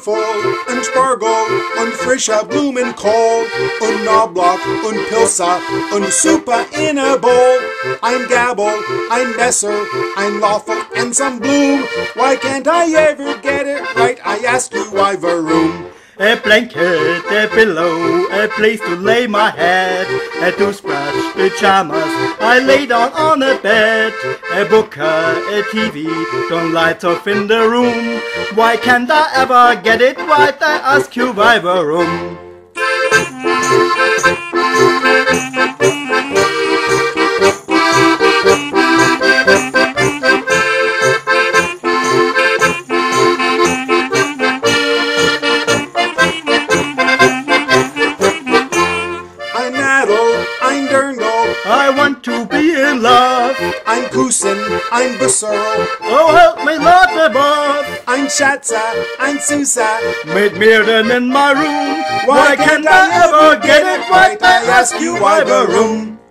Kartoffel und Spargel und frischer Blumenkohl und Knoblauch und Pilze und Suppe in a bowl. Ein Gabel, ein Messer, ein Löffel and some bloom. Why can't I ever get it right? I ask you why, warum? A blanket, a pillow, a place to lay my head, a toothbrush, pajamas, I lay down on a bed, a book, a TV, don't light off in the room. Why can't I ever get it right? I ask you why, warum? Ein Dirndl, I want to be in love. ein Kusen, ein Busserl, Oh, help me, Lord above. ein Schatze, ein Süße. Made Mirren in my room. Why can't I ever get it right? I ask you why, warum?